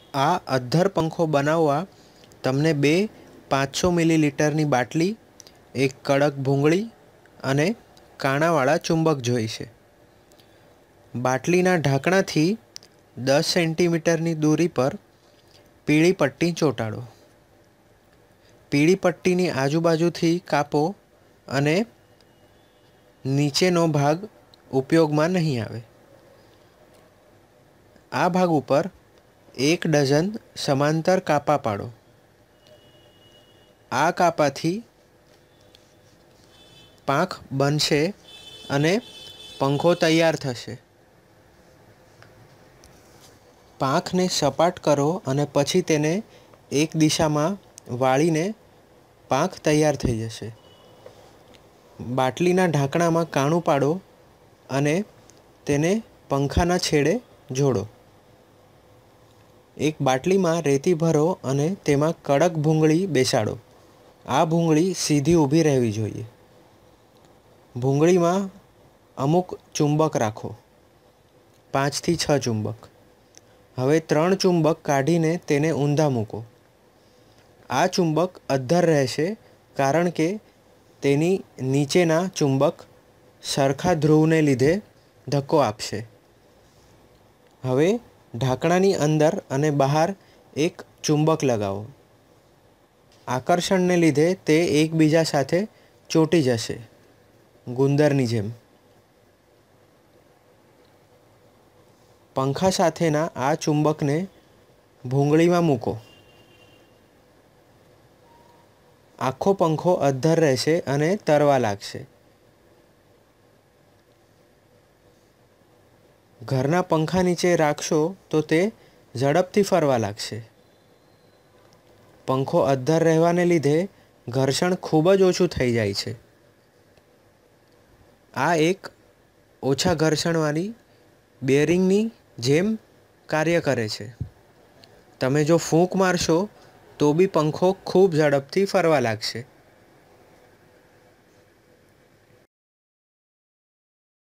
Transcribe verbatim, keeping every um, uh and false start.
આ અધ્ધર પંખો બનાવવા તમને બે પાંચસો મિલીલીટરની બાટલી, એક કડક ભૂંગળી અને કાણાવાળા ચુંબક જોઈશે. બાટલીના ઢાંકણાથી દસ સેન્ટીમીટરની દૂરી પર પીળી પટ્ટી ચોંટાડો. પીળી પટ્ટીની આજુબાજુથી કાપો અને નીચેનો ભાગ ઉપયોગમાં નહીં આવે. આ ભાગ ઉપર એક ડઝન સમાંતર કાપા પાડો. આ કાપાથી પાંખ બનશે અને પંખો તૈયાર થશે. પાંખને સપાટ કરો અને પછી તેને એક દિશામાં વાળીને પાંખ તૈયાર થઈ જશે. બાટલીના ઢાંકણામાં કાણું પાડો અને તેને પંખાના છેડે જોડો. એક બાટલીમાં રેતી ભરો અને તેમાં કડક ભૂંગળી બેસાડો. આ ભૂંગળી સીધી ઊભી રહેવી જોઈએ. ભૂંગળીમાં અમુક ચુંબક રાખો, પાંચથી છ ચુંબક. હવે ત્રણ ચુંબક કાઢીને તેને ઊંધા મૂકો. આ ચુંબક અધ્ધર રહેશે કારણ કે તેની નીચેના ચુંબક સરખા ધ્રુવને લીધે ધક્કો આપશે. હવે ઢાંકણાની અંદર અને બહાર એક ચુંબક લગાવો. આકર્ષણને લીધે તે એકબીજા સાથે ચોંટી જશે, ગુંદરની જેમ. પંખા સાથેના આ ચુંબકને ભૂંગળીમાં મૂકો. આખો પંખો અધ્ધર રહેશે અને તરવા લાગશે. ઘરના પંખા નીચે રાખશો તો તે ઝડપથી ફરવા લાગશે. પંખો અધ્ધર રહેવાને લીધે ઘર્ષણ ખૂબ જ ઓછું થઈ જાય છે. આ એક ઓછા ઘર્ષણવાળી બેરિંગની જેમ કાર્ય કરે છે. તમે જો ફૂંક મારશો તો બી પંખો ખૂબ ઝડપથી ફરવા લાગશે.